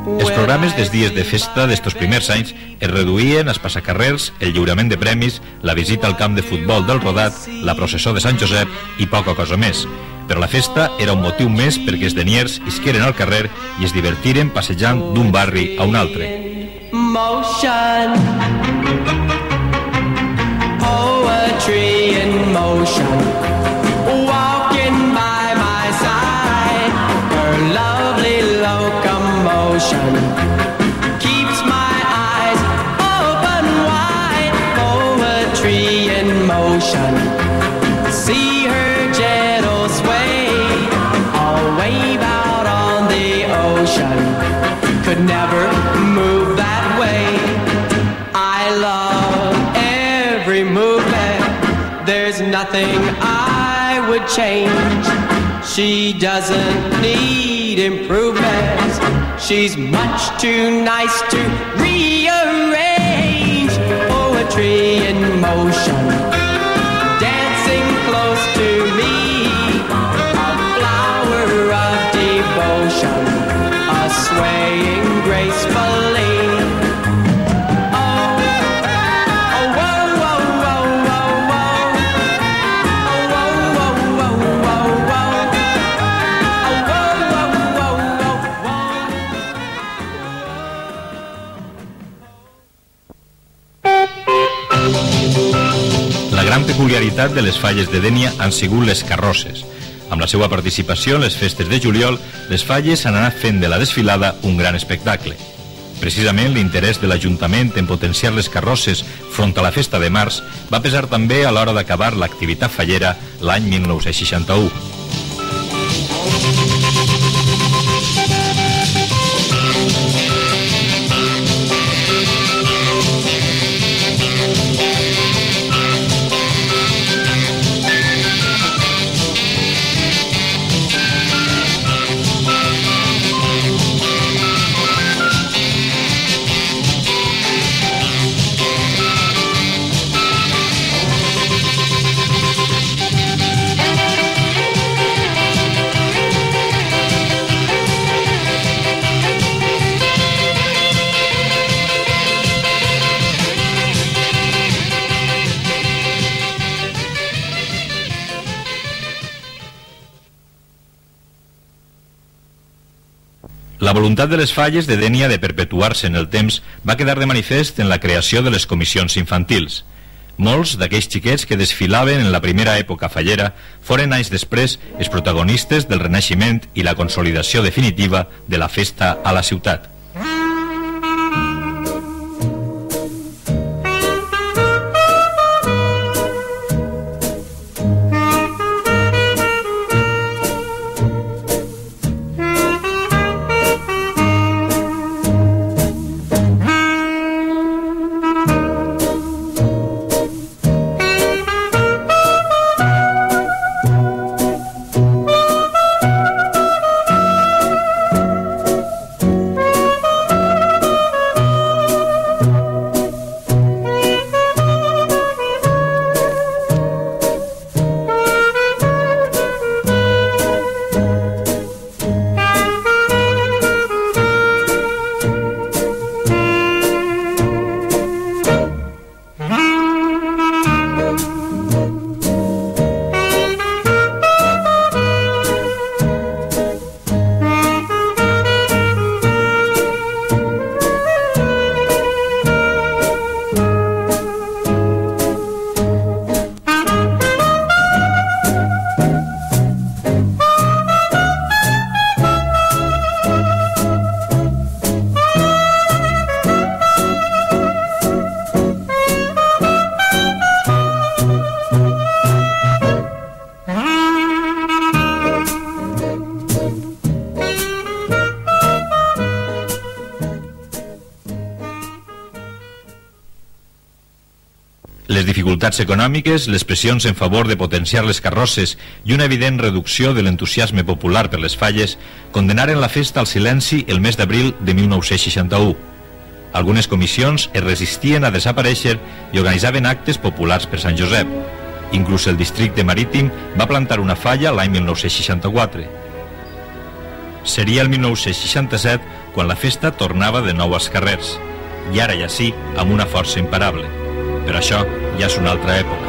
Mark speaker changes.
Speaker 1: Els programes dels dies de festa d'estos primers anys es reduïen als passacarrers, el lliurament de premis, la visita al camp de futbol del Rodat, la processó de Sant Josep i poca cosa més. Però la festa era un motiu més perquè els deniers isqueren al carrer i es divertiren passejant d'un barri a un altre.
Speaker 2: Motion, poetry in motion, walking by my side, her lovely locomotion keeps my eyes open wide. Poetry in motion, see her gentle sway, all wave out on the ocean, could never move that way. I love every movement, there's nothing I would change. She doesn't need improvements, she's much too nice to rearrange. Poetry in motion, dancing close to me, a flower of devotion, a swaying gracefully.
Speaker 1: La gran peculiaritat de les falles de Dénia han sigut les carrosses. Amb la seva participació en les festes de juliol, les falles han anat fent de la desfilada un gran espectacle. Precisament l'interès de l'Ajuntament en potenciar les carrosses front a la festa de març va pesar també a l'hora d'acabar l'activitat fallera l'any 1961. La voluntat de les falles de Dénia de perpetuar-se en el temps va quedar de manifest en la creació de les comissions infantils. Molts d'aquells xiquets que desfilaven en la primera època fallera foren anys després els protagonistes del Renaixement i la consolidació definitiva de la festa a la ciutat. Les dificultats econòmiques, les pressions en favor de potenciar les carrosses i una evident reducció de l'entusiasme popular per les falles condenaren la festa al silenci el mes d'abril de 1961. Algunes comissions es resistien a desaparèixer i organitzaven actes populars per Sant Josep. Inclús el districte marítim va plantar una falla l'any 1964. Seria el 1967 quan la festa tornava de nou als carrers, i ara ja sí, amb una força imparable. Però això ja és una altra època.